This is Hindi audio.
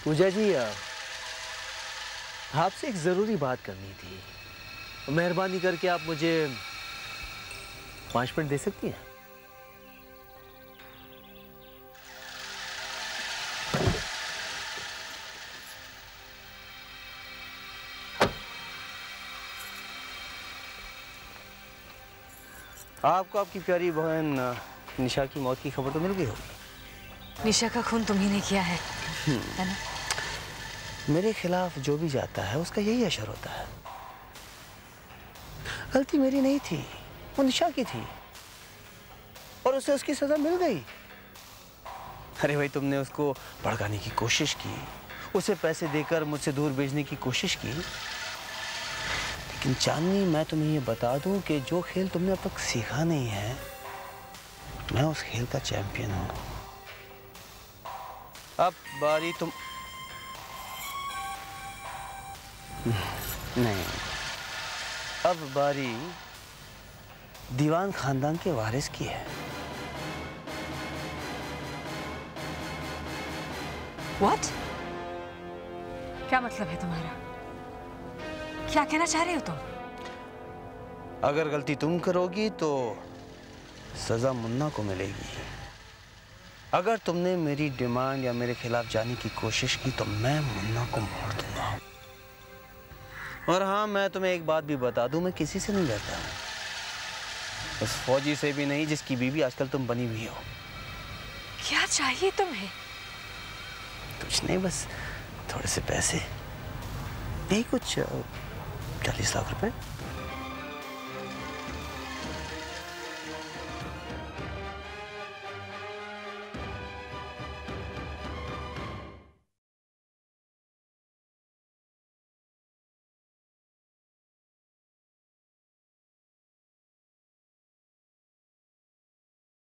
पूजा जी, आपसे एक जरूरी बात करनी थी। मेहरबानी करके आप मुझे 5 मिनट दे सकती हैं? आपको आपकी प्यारी बहन निशा की मौत की खबर तो मिल गई होगी। निशा का खून तुम्ही ने किया है ना? मेरे खिलाफ जो भी जाता है उसका यही असर होता है। गलती मेरी नहीं थी, वो निशा की थी और उसे उसकी सजा मिल गई। अरे भाई, तुमने उसको भड़काने की कोशिश की, उसे पैसे देकर मुझसे दूर भेजने की कोशिश की, लेकिन चांदनी, मैं तुम्हें ये बता दूं कि जो खेल तुमने अब तक सीखा नहीं है, मैं उस खेल का चैंपियन हूं। अब बारी तुम नहीं, अब बारी दीवान खानदान के वारिस की है। What? क्या मतलब है तुम्हारा? क्या कहना चाह रहे हो तुम? अगर गलती तुम करोगी तो सजा मुन्ना को मिलेगी। अगर तुमने मेरी डिमांड या मेरे खिलाफ जाने की कोशिश की तो मैं मुन्ना को मार दूंगा। और हाँ, मैं तुम्हें एक बात भी बता दूं, मैं किसी से नहीं डरता, उस फौजी से भी नहीं जिसकी बीवी आजकल तुम बनी हुई हो। क्या चाहिए तुम्हें? कुछ नहीं, बस थोड़े से पैसे, यही कुछ 40 लाख रुपए।